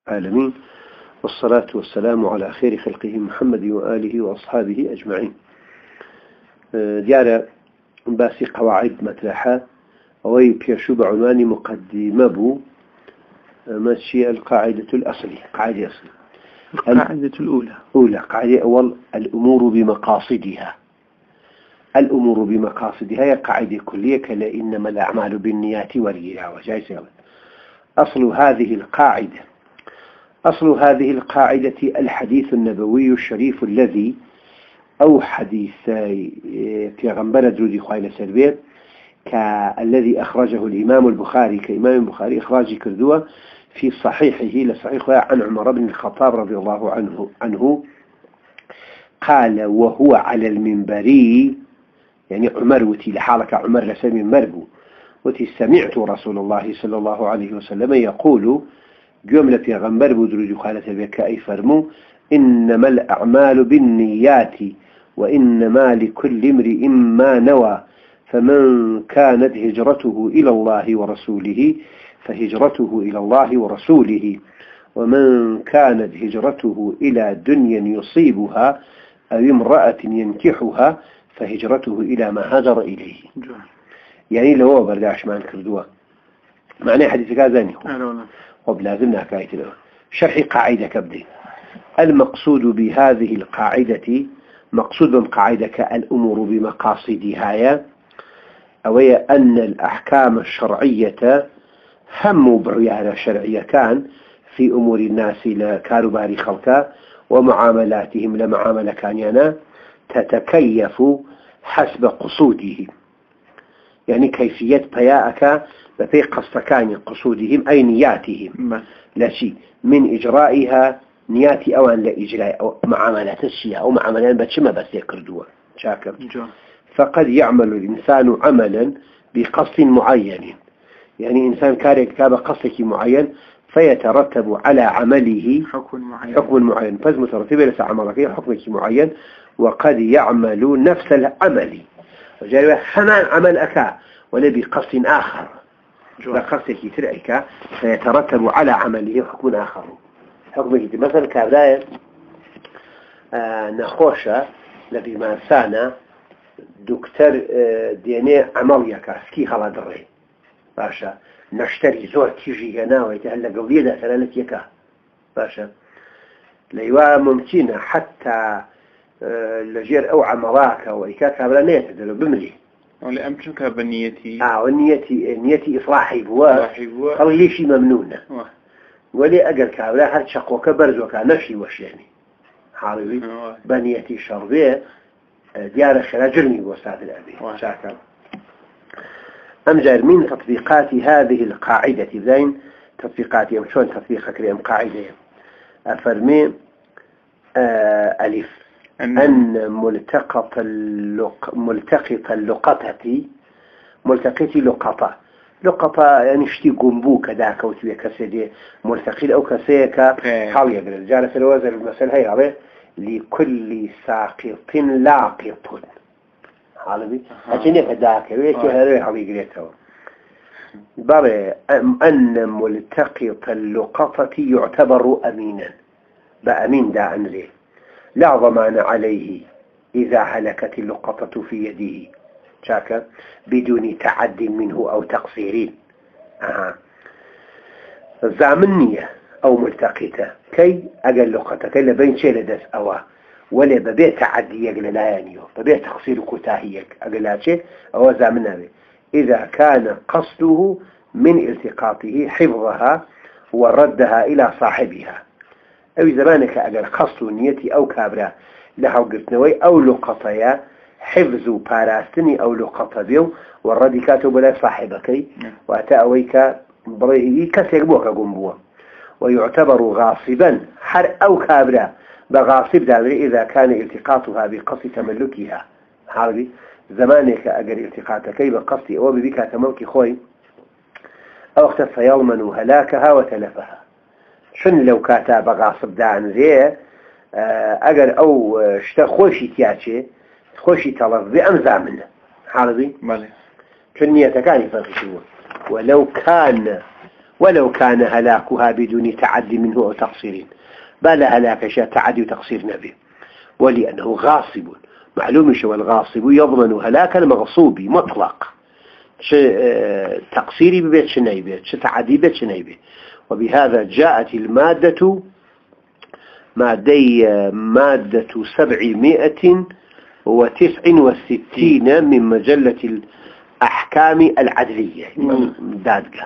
العالمين، والصلاة والسلام على خير خلقه محمد وآله وأصحابه أجمعين. ديارة باسي قواعد مترحة أوي بيشو بعنوان مقدمة بو ماشي القاعدة الأصلية. قاعدة أصلية القاعدة الأولى قاعدة أول الأمور بمقاصدها. الأمور بمقاصدها هي قاعدة كلية كلا إنما الأعمال بالنيات والجهة وجايز. أصل هذه القاعدة الحديث النبوي الشريف الذي أو حديثي في غنبرة درودي خوالة سربير كالذي أخرجه الإمام البخاري كإمام البخاري إخراج كردوة في صحيحه لصحيحه عن عمر بن الخطاب رضي الله عنه قال وهو على المنبري، يعني عمر وتي لحالك عمر لسمي مربو وتي سمعت رسول الله صلى الله عليه وسلم يقول جملة في غنبر بدرج خالة البكاء أي فرمو إنما الأعمال بالنيات وإنما لكل امرئ ما نوى فمن كانت هجرته إلى الله ورسوله فهجرته إلى الله ورسوله ومن كانت هجرته إلى دنيا يصيبها أو امرأة ينكحها فهجرته إلى ما هاجر إليه. يعني لو برداش ما نكردوه معنى حديث كذا وبلازمنا حكاية له شرح قاعدة كبدي. المقصود بهذه القاعدة مقصود بالقاعدة الأمور بمقاصدها أوي أن الأحكام الشرعية هم بريانة شرعية كان في أمور الناس لكاروبار خلقا ومعاملاتهم لمعاملة كانيانا تتكيف حسب قصوده، يعني كيفية بياءك بفي قصدكان قصودهم أي نياتهم لا شيء من إجرائها نياتي أوان لإجراء أو معاملات الشيء أو معاملات بتشمى بس يكردوها شاكر. فقد يعمل الإنسان عملا بقصد معين، يعني إنسان كارك كاب قصدك معين فيترتب على عمله حكم معين فمترتب لس عملك حكمك معين. وقد يعمل نفس العمل وجاء حمان عمل أكا ولا بقصد آخر لقصدك ترأيك فيترتب على عمله حكم آخر. حكمك مثلا كابلاية نخوشة لبي مارسانا دكتور ديني عمليك سكي خلا دري باشا نشتري زور تيجي هنا ويتهلا قولي ده سلالة يكا باشا ليوا ممكنة حتى لجير أو عملاك وإيكا كابلا نيتدلو بملي ولا أمكنك بنيتي نيتي إصلاحي بوا قال لي شيء ممنونة ولي أجل كابلا هل شقوك برزوك نفسي وش يعني حالوي بنيتي شربية ديار خلاجرني وسعد الأبي شاكر. أمجر من تطبيقات هذه القاعدة زين تطبيقات يوم شون تطبيقك لهم قاعدة أفرمي ألف أن ملتقط لقطة يعني اشتي قنبو كذاك وتبي كسيدي ملتقي أو كسيك حاول يقول جالس الوزن المسألة هي عليه لكل ساقط لاقط حالبي أجني كذاك ويكي هذا حاول يقريته بابا أن ملتقط اللقطة يعتبر أمينا بأمين دا أنزل لا ضمان عليه إذا هلكت اللقطة في يده شاكا بدون تعد منه أو تقصير. زامنية أو ملتقطة كي أقل لقطة كي لبين شيء لدس أوا ولا ببيت تعدي يقل لا يانيو ببيت تقصير كتاهيك أقل شيء أو زامنها إذا كان قصده من التقاطه حفظها وردها إلى صاحبها أو زمانك أجل قصد نيتي أو كابرا لحو قرتنوي أو لقطيا حفظ باراستني أو لقطة بيو والردي كاتب لا صاحبك وأتأويك بريه كسيقبوك قنبوه ويعتبر غاصبا حر أو كابرا بغاصب دامري إذا كان التقاطها بقصد تملكها حالي زمانك أجل التقاطك بقصد أو ببك تملك خوي أو اختف يضمن هلاكها وتلفها. شن لو كاتب غاصب دان زي اگر او شتا خوشي تياتشي خوشي تلف بأمزع منه حالبي شن نيتكاني فرق شنو ولو كان ولو كان هلاكها بدون تعدي منه أو تقصير، بلا هلاك شيء تعدي وتقصير نبي، ولأنه غاصب معلوم شو الغاصب يضمن هلاك المغصوب مطلق، تقصيري ببيت شنيبه تعدي بيت شنيبه. وبهذا جاءت المادة مادة 769 من مجلة الأحكام العدلية دادقة.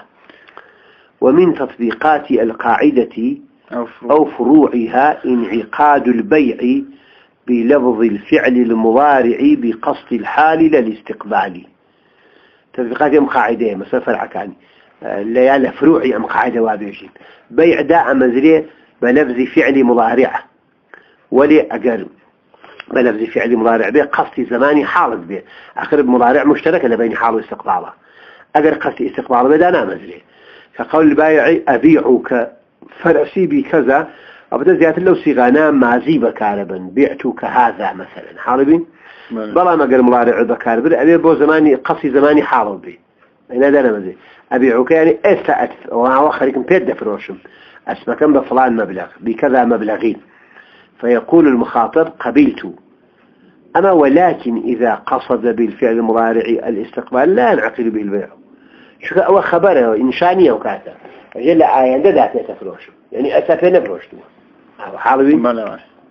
ومن تطبيقات القاعدة أو فروعها انعقاد البيع بلفظ الفعل المضارع بقصد الحال للاستقبال. تطبيقات أم قاعدة مثلا فرع كان ليال فروعي أم قاعدة وابيجين بيع داء مزري بلفظ فعل مضارع ولي أقرب بلفظ فعل مضارع به قصد زماني حالك به أقرب مضارع مشترك لبين حال واستقباله أقرب قصد استقباله بدانا مزري كقول البائع أبيعك فرسي بكذا أبدا زيادة لو صيغانا مازي بكاربا بعتك هذا مثلا حالبين بلا ما قال مضارع بكاربا أبي بو زماني قصد زماني حال به هنا دانا مزري أبيعك يعني أستأت وهو خليكم بيد فروشم أسمك بفلان مبلغ بكذا مبلغين، فيقول المخاطب قبلت. أما ولكن إذا قصد بالفعل المضارع الاستقبال لا ينعقد به البيع. شو هو خبره إنشانية وكذا جل آية ذات يتفروشم يعني أسفين فروشتوا حالبين.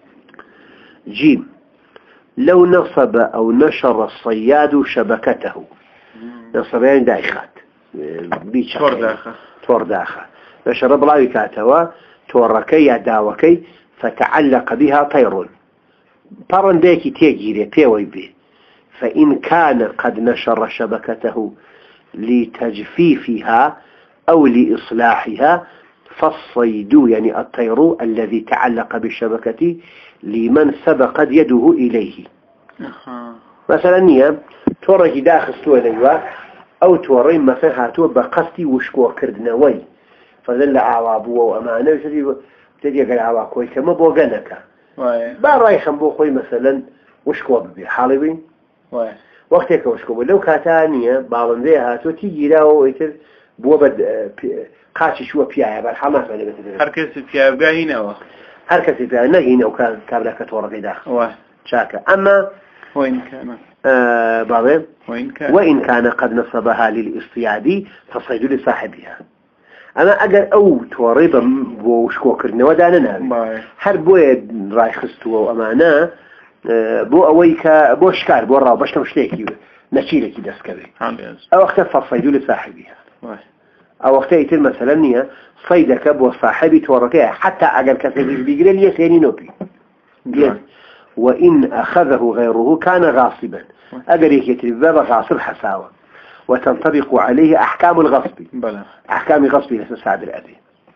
جيم لو نصب أو نشر الصياد شبكته نصب يعني دايخات بيتش تور داخل نشر بلاوي كاتوا توركي يا داوكي فتعلق بها طير برنديكي تيجيري بيوي بي، فإن كان قد نشر شبكته لتجفيفها أو لإصلاحها فالصيد يعني الطير الذي تعلق بالشبكة لمن سبقت يده إليه. مثلا نيا توركي داخل سوى أو توري مثلا هاتوا بقصتي وشكو كردنوي فذل عوابوه وأمانة تدي قال عواكوي كما بوغنك رايخم بو خوي مثلا وشكو ببي حالبين وقتك وشكو لو كاتانية بعضن هاتو تيجي لاو يتر بو بد قاشي شو بيايا بالحماس هركز بيايا هنا هركز بيايا هنا وكابلك تورك داخل شاكا. أما وإن كان بعضين وإن كان قد نصبها للاصطياد فالصيد لصاحبها. أما أجر أو توريبا بوشكو كرنا ودانا هر بوي راي خستوا وأمانة بو أويك بو شكار بو راو باش نمشتيكي نشيلكي دسكبي أو وقت فالصيد لصاحبها أو وقت يتر مثلا نيا صيدك بو صاحبي توركيه حتى أجر كثير بيجري لي سيني نوبي وإن أخذه غيره كان غاصبا أجر يكتب غاصب حساوة وتنطبق عليه أحكام الغصب أحكام غصب لسعد الأبي.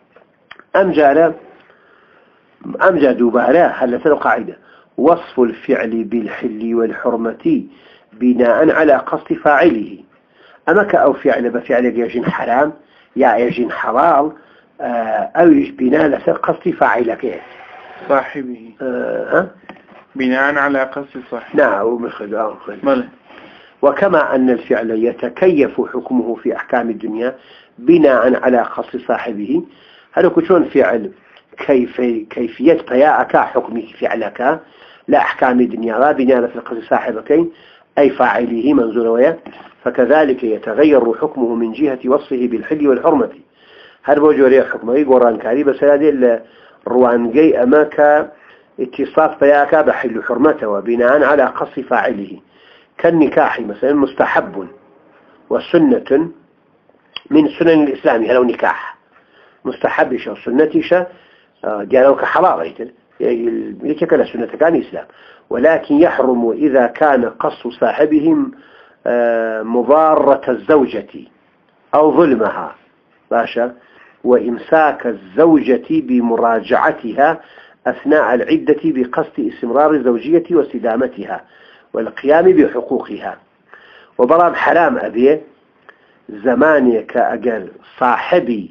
أمجاد دوبارا هل تلو قاعدة وصف الفعل بالحل والحرمة بناء على قصد فاعله. أما كأو فعل بفعل يجين حرام يا يجين حلال أو بناء على قصد فاعلك صاحبه بناء على قصد صاحبه. نعم ومخذ وكما أن الفعل يتكيف حكمه في أحكام الدنيا بناء على قصد صاحبه هل كشون فعل كيفية قياءك حكمك فعلك لا أحكام الدنيا بناء على قصد صاحبك أي فاعله منزول ويا فكذلك يتغير حكمه من جهة وصفه بالحل والحرمة. هل بوجوري حكمه قران كاري بس هذه الروانجي أماك اتصاف بياك بحل حرمته وبناء على قصد فاعله كالنكاح مثلا مستحب والسنة من سنن الإسلام هلو نكاح مستحب شو سنتي شا ديالوك حلال يتكلم سنة كان إسلام ولكن يحرم إذا كان قص صاحبهم مضارة الزوجة أو ظلمها باشا وإمساك الزوجة بمراجعتها أثناء العدة بقصد استمرار الزوجية واستدامتها والقيام بحقوقها. وبرام حرام أبيه زمانك أجل صاحبي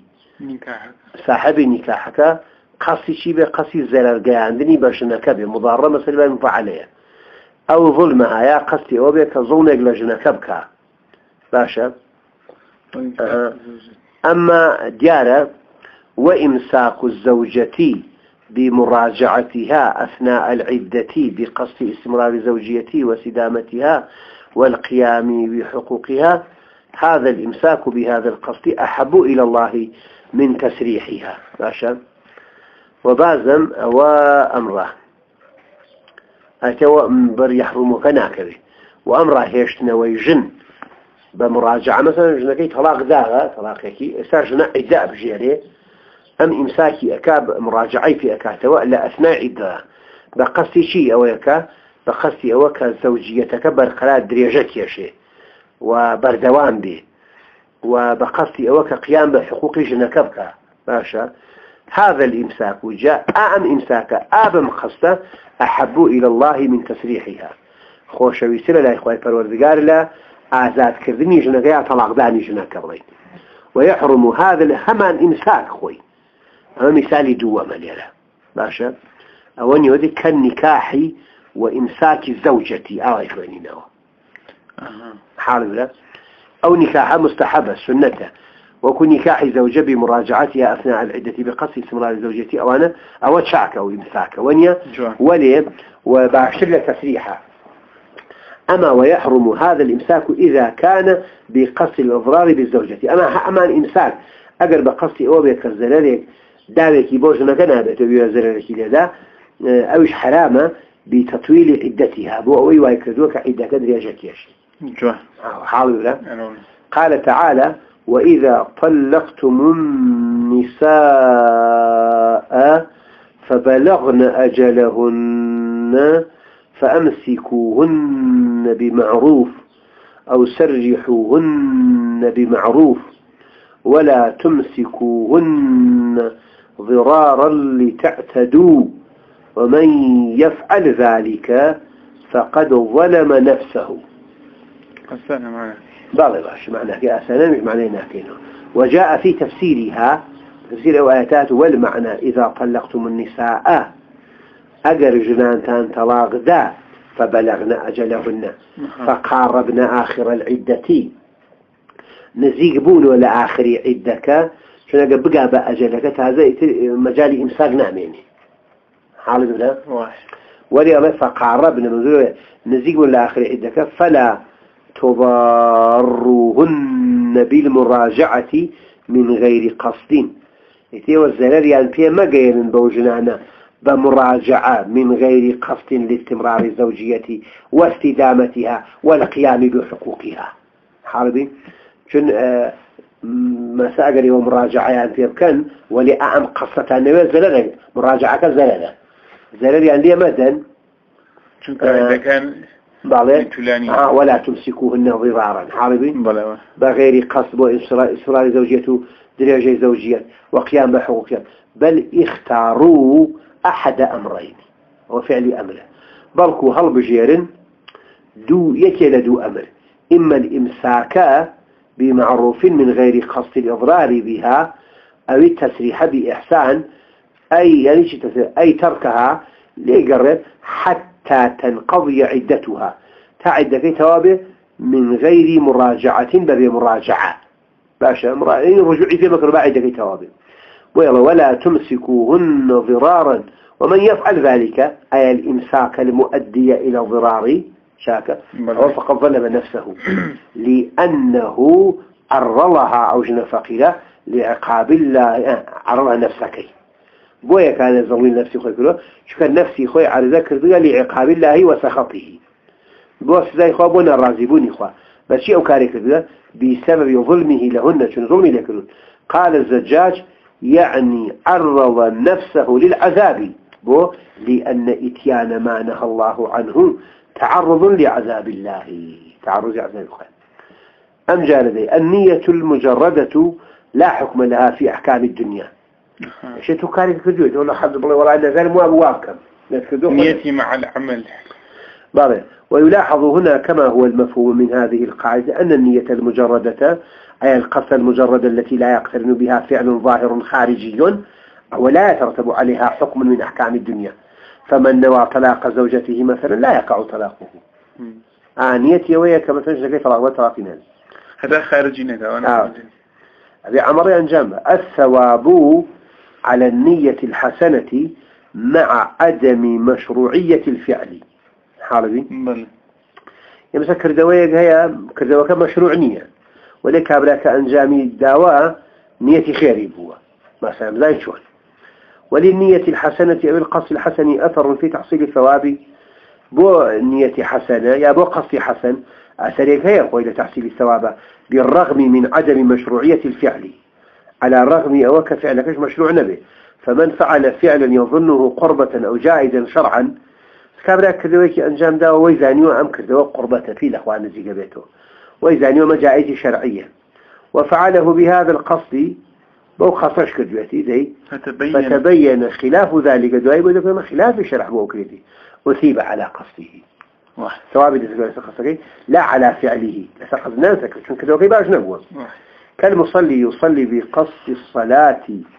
نكاحك قصي شي بقصي الزلال عندني باش نكبه مضارة مثلا مفعلية أو ظلمها يا قصي أو بك ظلمك لجنكبك باشا أما ديارة وإمساك الزوجة بمراجعتها أثناء العدة بقصد استمرار زوجيتها وسدامتها والقيام بحقوقها، هذا الإمساك بهذا القصد أحب إلى الله من تسريحها. باشا وبازم وأمره أتوا بر يحرمك ناكبه وأمره هيشتنا ويجن بمراجعة مثلا جنكي طلاق داغة طلاقكي استاجنا عداء بجيري أم إمساكي أكاب مراجعي في أكاتوا إلا أثناء عداء بقصد شيء أو يكا بقصد أوكا زوجيتك برقرار دريجك يا شيء وبردوان به وبقصد أوكا قيام بحقوق جنكبك. باشا هذا الإمساك جاء إمساك مقصد أحب إلى الله من تسريحها. خوش ويسر لا إخوة الپروردگار لا آزاد كردني جنكيا طلاق داني جنكبرين ويحرم هذا الهمان إمساك خوي. أما مثالي دوما ليلا. باشا أولي هذي كالنكاح وإمساك زوجتي إخواني نوا حال لا أو نكاح مستحبة سنته وكن نكاح زوجة بمراجعتها أثناء العدة بقصد استمرار زوجتي أو تشعك أو إمساك ونيا ولي وبعشر تسريحة. أما ويحرم هذا الإمساك إذا كان بقصد الإضرار بالزوجة. أما الإمساك أقر بقصد أوبيك الزلالك داوك يبوجنا كان بأتوبيها الزلالك لذا أوش حرامة بتطويل عدتها بوأوي ويكردوك عدة كدري أجاكيش حاول لا قال تعالى وإذا طلقتم النساء فبلغن أجلهن فأمسكوهن بمعروف أو سرحوهن بمعروف ولا تمسكوهن ضرارا لتعتدوا ومن يفعل ذلك فقد ظلم نفسه. أسأنا معنا بالله باش معناه كأسانا مش معناه كينه. وجاء في تفسيرها تفسير آيات والمعنى إذا طلقتم النساء أجر جنان طلاق ذا فبلغنا أجلهن فقاربنا آخر العدة نزيقبون ولا آخر عدك شنو بقى بأجلك هذا مجال إمساك ناميني حال ذا ولي فقاربنا منزول نزيق ولا آخر عدك فلا تضاروهن بالمراجعة من غير قصد. يتيوى الزلال يعني فيها ما قيل بوجنانا بمراجعة من غير قصد لاستمرار زوجيتي واستدامتها والقيام بحقوقها. حالبي شن ما سأقل يوم مراجعة يعني فيها كان ولي أعم قصة النوى زلال مراجعة كالزلال زلال يعني ليه مدن شنك إذا كان ولا تمسكوهن ضرارا حاربي بغير قصد وإصرار زوجيته درجة زوجية وقيام بحقوقها بل اختاروا أحد أمرين وفعل أمره بلكو هل بجير يكيل أمر إما الإمساك بمعروف من غير قصد الإضرار بها أو التسريح بإحسان أي تركها ليقرر حتى تنقضي عدتها تعد في توابه من غير مراجعة بل مراجعة باشا رجوعي في مكر بعد في توابه ولا تمسكوهن ضرارا ومن يفعل ذلك أي الإمساك المؤدي إلى ضرار شاكا فقد ظلم نفسه لأنه عرضها أو جنفقها لعقاب الله عرضها نفسك بويا كان ظلم نفسي خوي كله شو كان نفسي خوي على ذكر لعقاب الله وسخطه بوس زي خوابنا الرازبون إخوة بس شيء أكاري كده بسبب ظلمه لهن شنو ظلمي لكلون. قال الزجاج يعني عرض نفسه للعذاب لأن إتيان ما نهى الله عنه تعرض لعذاب الله تعرض لعذاب الله. أم جالدي النية المجردة لا حكم لها في أحكام الدنيا شيء تكاري كده يقول حد بالله والله إن ذلك مو أبوابكم نيتي مع العمل بابا. ويلاحظ هنا كما هو المفهوم من هذه القاعدة أن النية المجردة أي القصد المجردة التي لا يقترن بها فعل ظاهر خارجي ولا يترتب عليها حكم من أحكام الدنيا. فمن نوى طلاق زوجته مثلا لا يقع طلاقه نيتي ويا كما تنجد كيف طلاق وطلاقنا هذا خارجي نتا هذه عمري أنجام الثواب على النية الحسنة مع عدم مشروعية الفعل حالبي بل مثلا كردوية هي كردوية مشروع نية ولك أبلاك أنجامي الدواء نية خيري بوا مثلا لا يشوف وللنية الحسنة أو القصد الحسن أثر في تحصيل الثواب بو نية حسنة يا بو قصد حسن أثريك هي إلى تحصيل الثواب بالرغم من عدم مشروعية الفعل على الرغم أو كفعلكش مشروع نبي فمن فعل فعلا يظنه قربة أو جائزا شرعا كابلا كردويك أنجام داوة ويزاني وأم كردوه قربة في الأخوان نزيق بيته ويزاني وما جائزة شرعية وفعله بهذا القصد بو خصش كردويتي ذي فتبين خلاف ذلك دوائي وذلك خلاف الشرع بو كريتي أثيب على قصده ثواب الإسلام لا على فعله لسقط ناسك شون كردوكي باش نبوه كالمصلي يصلي بقصد الصلاة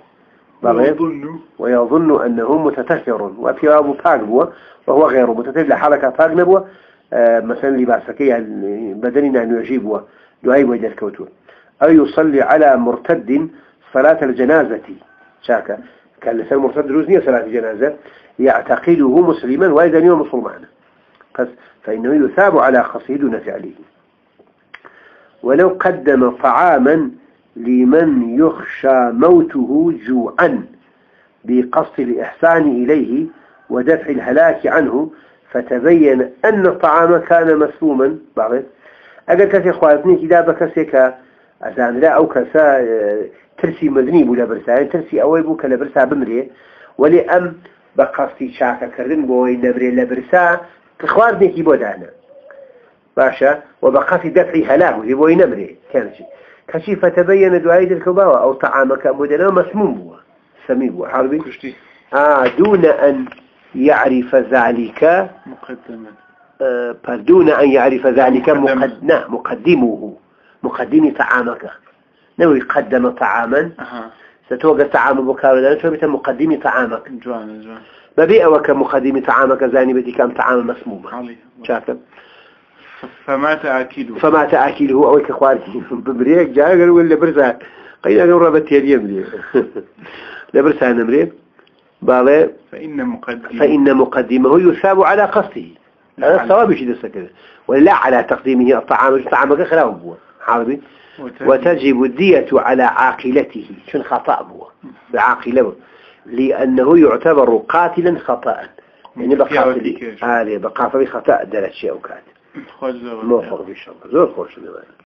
ويظن أنه متتهر وفي أبو باقبوه وهو غير متتهر لحركة باق نبوه مثلا لباسكي بدننا أن يجيبه دعي وجه الكوتون أو يصلي على مرتد صلاة الجنازة شاكا كان لسان مرتد روزنية صلاة الجنازة يعتقله مسلما وإذا يوم مسلمانا فإنه يثاب على قصده دون فعله ولو قدم طعاما لمن يخشى موته جوعا بقصد الإحسان إليه ودفع الهلاك عنه فتبين أن الطعام كان مسموما بعض أقل كسي خواتني كده بكسيك أزان لا أو كسا ترسي مذنب ولا برسا ترسي أويبوك لبرسا بمري ولأم بقصد شاكا كردن بوي نبري لبرسا تخواتني كي بودانا باشا وبقصد دفع هلاك يبوي نبري كان شيء كشي فتبين دعاية الكباوة أو طعامك مدنا مسموم بوا سميم بوا حربي دون أن يعرف ذلك دون أن يعرف ذلك مقدم طعامك نوي قدم طعاما ستوقع طعام بكار لأنه شو بيتم مقدم طعامك ببيئة وكمقدم طعامك زانبتي كم طعام مسموما شاكب فما تأكله أو كخوارتي بمريك جاء قالوا ولا برسا قيل أنا ربط اليوم لي لبرسا نمريك بالي فإن مقدمه يثاب على قصده هذا الصواب يشيد السكر ولا على تقديمه الطعام خلاف بوا حاربي وتجب الدية على عاقلته شن خطأ بوا بعاقله لأنه يعتبر قاتلا خطأ يعني بقاتل بخطأ درجة أو كات موفق إن شاء الله زور خوش